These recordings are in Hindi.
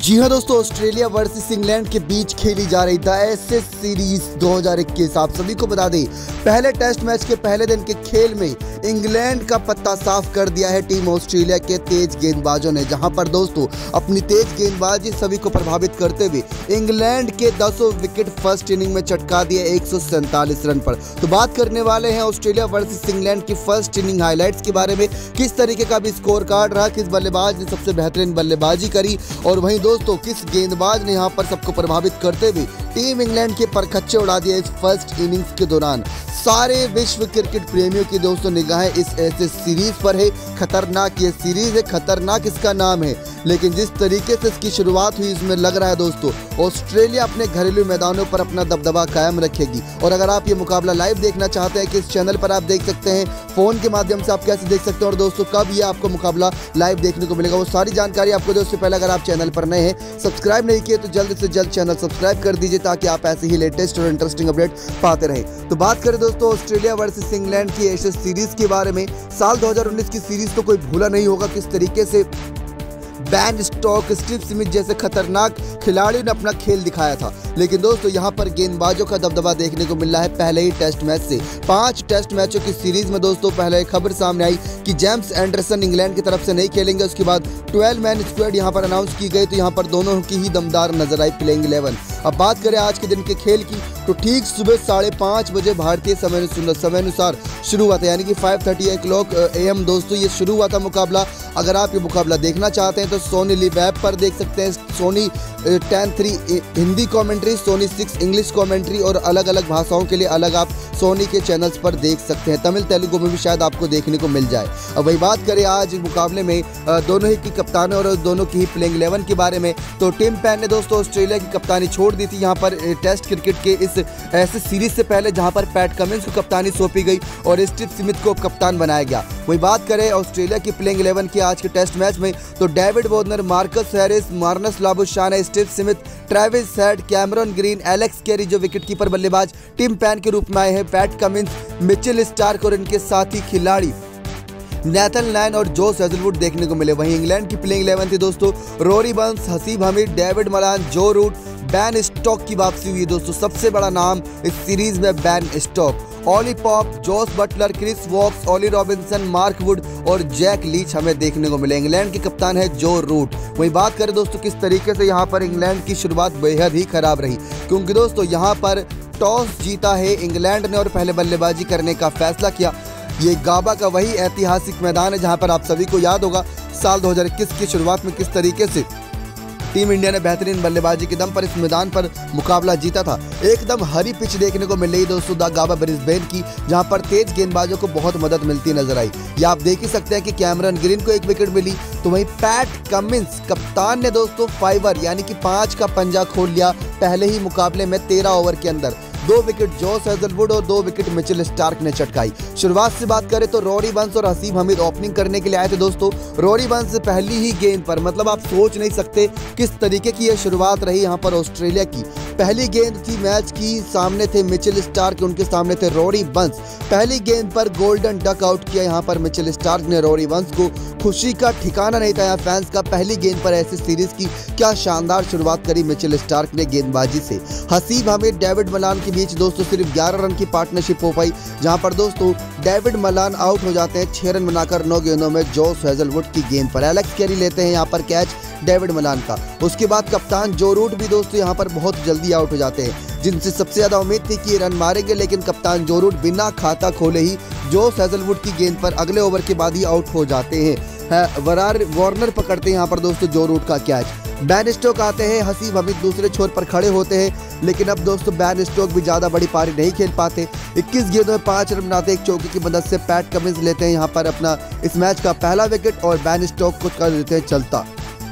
जी हाँ दोस्तों, ऑस्ट्रेलिया वर्सेस इंग्लैंड के बीच खेली जा रही था एशेज सीरीज 2021। आप सभी को बता दें, पहले टेस्ट मैच के पहले दिन के खेल में इंग्लैंड का पत्ता साफ कर दिया है टीम ऑस्ट्रेलिया के तेज गेंदबाजों ने, जहां पर दोस्तों अपनी तेज गेंदबाजी सभी को प्रभावित करते हुए इंग्लैंड के 10 विकेट फर्स्ट इनिंग में चटका दिए 147 रन पर। तो बात करने वाले हैं ऑस्ट्रेलिया वर्सेस इंग्लैंड की फर्स्ट इनिंग हाईलाइट्स के बारे में, किस तरीके का भी स्कोर कार्ड रहा, किस बल्लेबाज ने सबसे बेहतरीन बल्लेबाजी करी और वहीं दोस्तों किस गेंदबाज ने यहां पर सबको प्रभावित करते हुए टीम इंग्लैंड के परखच्चे उड़ा दिए इस फर्स्ट इनिंग्स के दौरान। सारे विश्व क्रिकेट प्रेमियों की दोस्तों निगाहें इस ऐसे सीरीज पर है। खतरनाक ये सीरीज है, खतरनाक इसका नाम है, लेकिन जिस तरीके से इसकी शुरुआत हुई इसमें लग रहा है दोस्तों ऑस्ट्रेलिया अपने घरेलू मैदानों पर अपना दबदबा कायम रखेगी। और अगर आप ये मुकाबला लाइव देखना चाहते हैं कि इस चैनल पर आप देख सकते हैं, फोन के माध्यम से आप कैसे देख सकते हैं और दोस्तों कब ये आपको मुकाबला लाइव देखने को मिलेगा, वो सारी जानकारी आपको दे। उससे पहले अगर आप चैनल पर नए हैं, सब्सक्राइब नहीं किए तो जल्द से जल्द चैनल सब्सक्राइब कर दीजिए ताकि आप ऐसे ही लेटेस्ट और इंटरेस्टिंग अपडेट पाते रहें। तो बात करें दोस्तों ऑस्ट्रेलिया वर्सेस इंग्लैंड की एशेज सीरीज के बारे में, साल 2019 की सीरीज तो कोई भूला नहीं होगा किस तरीके से बैन स्टॉक, स्टीव स्मिथ जैसे खतरनाक खिलाड़ियों ने अपना खेल दिखाया था। लेकिन दोस्तों यहां पर गेंदबाजों का दबदबा देखने को मिल रहा है पहले ही टेस्ट मैच से। 5 टेस्ट मैचों की सीरीज में दोस्तों पहले खबर सामने आई कि जेम्स एंडरसन इंग्लैंड की तरफ से नहीं खेलेंगे। उसके बाद 12 मैन स्क्वाड यहां पर अनाउंस की गई, तो यहां पर दोनों की ही दमदार नजर आई प्लेइंग 11। अब बात करें आज के दिन के खेल की, तो ठीक सुबह 5:30 बजे भारतीय समय अनुसार शुरू हुआ था, यानी कि 5:30 AM दोस्तों ये शुरू हुआ था मुकाबला। अगर आप ये मुकाबला देखना चाहते हैं तो सोनी लिव ऐप पर देख सकते हैं। Sony 10-3 Hindi commentary, Sony 6 English commentary और अलग अलग भाषाओं के लिए अलग आप सोनी के चैनल्स पर देख सकते हैं। तमिल तेलुगु में भी शायद आपको देखने को मिल जाए। अब वही बात करें आज मुकाबले में दोनों ही की कप्तानों और दोनों की ही प्लेइंग 11 के बारे में, तो टिम पेन ने दोस्तों ऑस्ट्रेलिया की कप्तानी छोड़ दी थी यहाँ पर टेस्ट क्रिकेट के इस ऐसे सीरीज से पहले, जहाँ पर पैट कमिंस को कप्तानी सौंपी गई और स्टीव स्मिथ को कप्तान बनाया गया। वही बात करें ऑस्ट्रेलिया की प्लेइंग 11 की आज के टेस्ट मैच में, तो David Warner, Marcus Harris, Marnus Labuschagne, Steve Smith, Travis Head, Cameron Green, Alex Carey जो विकेटकीपर बल्लेबाज टिम पेन के रूप में आए हैं, पैट कमिंस, मिचेल स्टार्क और इनके साथी खिलाड़ी नेथन लैन और जोश हेजलवुड देखने को मिले। वहीं इंग्लैंड की प्लेइंग 11 थी दोस्तों Rory Burns, Haseeb Hameed, David Malan, Joe Root, Ben Stokes की वापसी हुई दोस्तों। सबसे बड़ा नाम इस सीरीज में Ben Stokes, Ollie Pope, Jos Buttler, Chris Woakes, Ollie Robinson, Mark Wood और जैक लीच हमें देखने को मिले। इंग्लैंड के कप्तान है जो रूट। वही बात करें दोस्तों किस तरीके से यहाँ पर इंग्लैंड की शुरुआत बेहद ही खराब रही, क्योंकि दोस्तों यहाँ पर टॉस जीता है इंग्लैंड ने और पहले बल्लेबाजी करने का फैसला किया। ये गाबा का वही ऐतिहासिक मैदान है जहाँ पर आप सभी को याद होगा साल 2021 की शुरुआत में किस तरीके से टीम इंडिया ने बेहतरीन बल्लेबाजी के दम पर इस मैदान पर मुकाबला जीता था। एकदम हरी पिच देखने को मिल रही दोस्तों द गाबा ब्रिस्बेन की, जहां पर तेज गेंदबाजों को बहुत मदद मिलती नजर आई। या आप देख ही सकते हैं कि कैमरन ग्रीन को 1 विकेट मिली, तो वहीं पैट कमिंस कप्तान ने दोस्तों 5 यानी कि 5 का पंजा खोल लिया पहले ही मुकाबले में 13 ओवर के अंदर। 2 विकेट जोस हेजलवुड और 2 विकेट मिचेल स्टार्क ने चटकाई। शुरुआत से बात करें तो रोरी बर्न्स और हसीब हमीद ओपनिंग करने के लिए आए थे दोस्तों। रोरी बर्न्स पहली ही गेंद पर, मतलब आप सोच नहीं सकते किस तरीके की यह शुरुआत रही यहाँ पर ऑस्ट्रेलिया की। पहली गेंद थी मैच की, सामने थे मिचेल स्टार्क, उनके सामने थे रोरी बर्न्स। पहली गेंद पर गोल्डन डक आउट किया यहाँ पर मिचेल स्टार्क ने रोरी बर्न्स को। खुशी का ठिकाना नहीं था यहाँ फैंस का, पहली गेंद पर ऐसी सीरीज की क्या शानदार शुरुआत करी मिचेल स्टार्क ने गेंदबाजी से। हसीब हमीद, डेविड मलान के बीच दोस्तों सिर्फ 11 रन की पार्टनरशिप हो पाई, जहां पर दोस्तों डेविड मलान आउट हो जाते हैं 6 रन बनाकर 9 गेंदों में जोस हेजलवुड की गेंद पर। एलेक्स कैरी लेते हैं यहां पर कैच डेविड मलान का। उसके बाद कप्तान जो रूट भी दोस्तों यहां पर बहुत जल्दी आउट हो जाते हैं, जिनसे सबसे ज्यादा उम्मीद थी कि रन मारेंगे, लेकिन कप्तान जो रूट बिना खाता खोले ही जोस हेजलवुड की गेंद पर अगले ओवर के बाद ही आउट हो जाते हैं। वार्नर पकड़ते हैं यहाँ पर दोस्तों जो रूट का कैच। बैन स्टोक आते हैं, हसीब हमीद दूसरे छोर पर खड़े होते हैं, लेकिन अब दोस्तों बैन स्टोक भी ज्यादा बड़ी पारी नहीं खेल पाते। 21 गेंदों में 5 रन बनाते, एक चौके की मदद से पैट कमिंस लेते हैं यहाँ पर अपना इस मैच का पहला विकेट और बैन स्टोक को कर देते हैं चलता।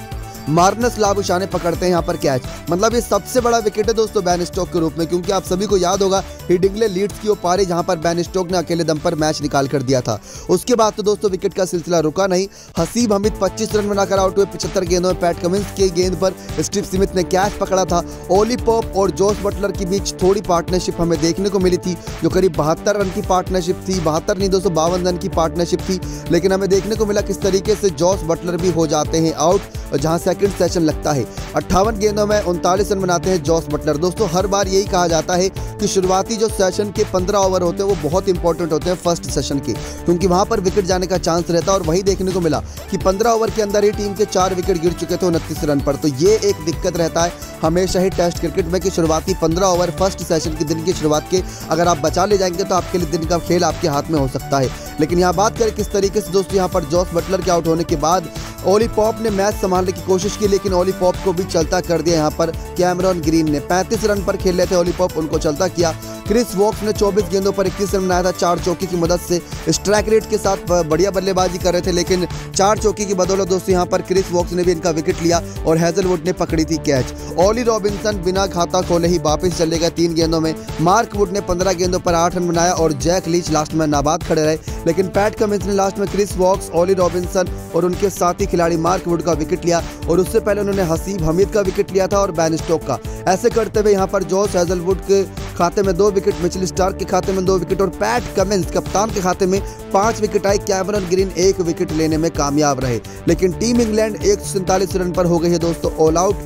मार्नस लाबुशाने पकड़ते हैं यहाँ पर कैच। मतलब ये सबसे बड़ा विकेट है दोस्तों बैन स्टोक के रूप में, क्योंकि आप सभी को याद होगा हिडिंगले लीड्स की वो पारी जहां पर बैन स्टोक ने अकेले दम पर मैच निकाल कर दिया था। उसके बाद तो दोस्तों विकेट का सिलसिला रुका नहीं। हसीब हमीद 25 रन बनाकर आउट हुए 75 गेंदों में। पैट कमिंस के गेंद पर स्टीव स्मिथ ने कैच पकड़ा था। ओली पॉप और जोस बटलर के बीच थोड़ी पार्टनरशिप हमें देखने को मिली थी, जो करीब 72 रन की पार्टनरशिप थी। 72 नहीं दोस्तों 52 रन की पार्टनरशिप थी, लेकिन हमें देखने को मिला किस तरीके से जोस बटलर भी हो जाते हैं आउट, जहां से सेकंड सेशन लगता है। 58 गेंदों में 39 रन बनाते हैं जॉस बटलर। दोस्तों हर बार यही कहा जाता है कि शुरुआती जो सेशन के 15 ओवर होते हैं वो बहुत इंपॉर्टेंट होते हैं फर्स्ट सेशन के, क्योंकि वहां पर विकेट जाने का चांस रहता है। और वही देखने को मिला कि 15 ओवर के अंदर ही टीम के 4 विकेट गिर चुके थे 29 रन पर। तो ये एक दिक्कत रहता है हमेशा ही टेस्ट क्रिकेट में कि शुरुआती 15 ओवर फर्स्ट सेशन के दिन की शुरुआत के अगर आप बचा ले जाएंगे तो आपके लिए दिन का खेल आपके हाथ में हो सकता है। लेकिन यहाँ बात करें किस तरीके से दोस्तों यहाँ पर जॉस बटलर के आउट होने के बाद ओली पॉप ने मैच संभालने की कोशिश की, लेकिन ओली पॉप को भी चलता कर दिया। यहाँ पर कैमरॉन ग्रीन ने 35 रन पर खेल रहे थे ओली पॉप, उनको चलता किया। क्रिस वोक्स ने 24 गेंदों पर 21 रन बनाया था 4 चौके की मदद से। स्ट्राइक रेट के साथ बढ़िया बल्लेबाजी कर रहे थे, लेकिन 4 चौके की बदौलत दोस्तों यहाँ पर क्रिस वोक्स ने भी इनका विकेट लिया और हेजलवुड ने पकड़ी थी कैच। ऑली रॉबिन्सन बिना खाता खोले ही वापस चले गए 3 गेंदों में। मार्क वुड ने 15 गेंदों पर 8 रन बनाया और जैक लीच लास्ट में नाबाद खड़े रहे, लेकिन पैट कमिंस ने लास्ट में क्रिस वोक्स, ऑली रॉबिन्सन और उनके साथी खिलाड़ी मार्क वुड का विकेट लिया और उससे पहले उन्होंने हसीब हमीद का विकेट लिया था और बैन स्टोक का। ऐसे करते हुए यहाँ पर जॉस हेजलवुड के खाते में 2 विकेट, मिचेल स्टार्क के खाते में 2 विकेट और पैट कमिंस कप्तान के खाते में 5 विकेट आए। कैमरॉन ग्रीन 1 विकेट लेने में कामयाब रहे, लेकिन टीम इंग्लैंड 147 रन पर हो गई है दोस्तों ऑल आउट।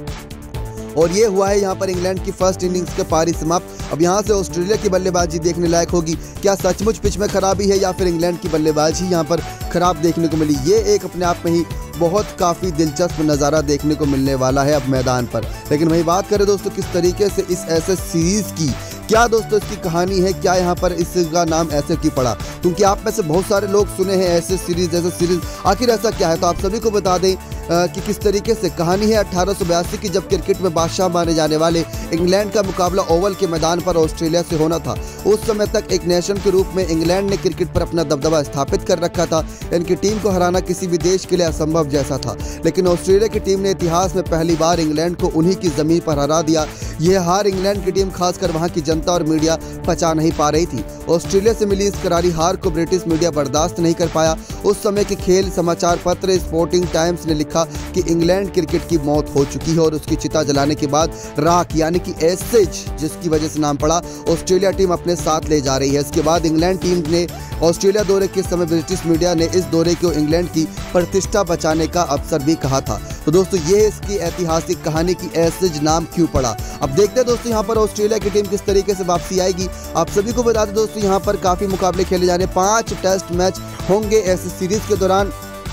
और ये हुआ है यहाँ पर इंग्लैंड की फर्स्ट इनिंग्स के पारी समाप्त। अब यहाँ से ऑस्ट्रेलिया की बल्लेबाजी देखने लायक होगी। क्या सचमुच पिच में खराबी है या फिर इंग्लैंड की बल्लेबाजी यहाँ पर खराब देखने को मिली? ये एक अपने आप में ही बहुत काफ़ी दिलचस्प नज़ारा देखने को मिलने वाला है अब मैदान पर। लेकिन वही बात करें दोस्तों किस तरीके से इस ऐसे सीरीज़ की क्या दोस्तों इसकी कहानी है, क्या यहाँ पर इसका नाम ऐसे क्यों पड़ा? क्योंकि आप में से बहुत सारे लोग सुने हैं ऐसे सीरीज़ आखिर ऐसा क्या है। तो आप सभी को बता दें कि किस तरीके से कहानी है 1882 की, जब क्रिकेट में बादशाह माने जाने वाले इंग्लैंड का मुकाबला ओवल के मैदान पर ऑस्ट्रेलिया से होना था। उस समय तक एक नेशन के रूप में इंग्लैंड ने क्रिकेट पर अपना दबदबा स्थापित कर रखा था। इनकी टीम को हराना किसी भी देश के लिए असंभव जैसा था, लेकिन ऑस्ट्रेलिया की टीम ने इतिहास में पहली बार इंग्लैंड को उन्हीं की जमीन पर हरा दिया। यह हार इंग्लैंड की टीम, खासकर वहां की जनता और मीडिया पचा नहीं पा रही थी। ऑस्ट्रेलिया से मिली इस करारी हार को ब्रिटिश मीडिया बर्दाश्त नहीं कर पाया। उस समय के खेल समाचार पत्र स्पोर्टिंग टाइम्स ने लिखा कि इंग्लैंड क्रिकेट की मौत हो चुकी है और उसकी चिता जलाने के बाद राख यानी कि एसेज, जिसकी वजह से नाम पड़ा, ऑस्ट्रेलिया टीम अपने साथ ले जा रही है। इसके बाद इंग्लैंड टीम ने ऑस्ट्रेलिया दौरे के समय ब्रिटिश मीडिया ने इस दौरे को इंग्लैंड की प्रतिष्ठा बचाने का अवसर भी कहा था। तो दोस्तों ये इसकी ऐतिहासिक कहानी की एसेज नाम क्यों पड़ा। अब देखते हैं दोस्तों यहाँ पर ऑस्ट्रेलिया की टीम किस तरीके से वापसी आएगी। आप सभी को बता दें दोस्तों यहाँ पर काफ़ी मुकाबले खेले जाने, 5 टेस्ट मैच होंगे ऐसे सीरीज़ के दौरान,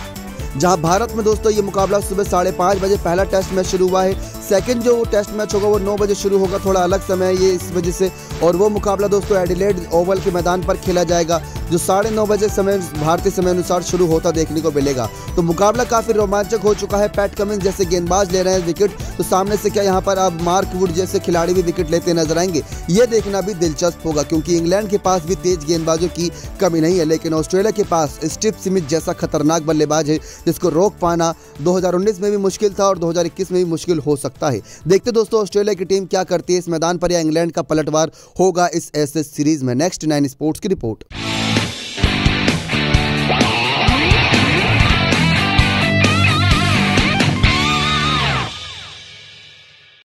जहां भारत में दोस्तों ये मुकाबला सुबह 5:30 बजे पहला टेस्ट मैच शुरू हुआ है। सेकंड जो टेस्ट मैच होगा वो 9 बजे शुरू होगा, थोड़ा अलग समय है ये इस वजह से। और वो मुकाबला दोस्तों एडिलेड ओवल के मैदान पर खेला जाएगा, जो 9:30 बजे समय भारतीय समय अनुसार शुरू होता देखने को मिलेगा। तो मुकाबला काफ़ी रोमांचक हो चुका है। पैट कमिंस जैसे गेंदबाज ले रहे हैं विकेट, तो सामने से क्या यहाँ पर अब मार्क वुड जैसे खिलाड़ी भी विकेट लेते नजर आएंगे। ये देखना भी दिलचस्प होगा, क्योंकि इंग्लैंड के पास भी तेज गेंदबाजों की कमी नहीं है, लेकिन ऑस्ट्रेलिया के पास स्टीव स्मिथ जैसा खतरनाक बल्लेबाज है जिसको रोक पाना 2019 में भी मुश्किल था और 2021 में भी मुश्किल हो सकता है। देखते दोस्तों ऑस्ट्रेलिया की टीम क्या करती है इस मैदान पर, या इंग्लैंड का पलटवार होगा इस एशेज सीरीज में। नेक्स्ट 9 स्पोर्ट्स की रिपोर्ट।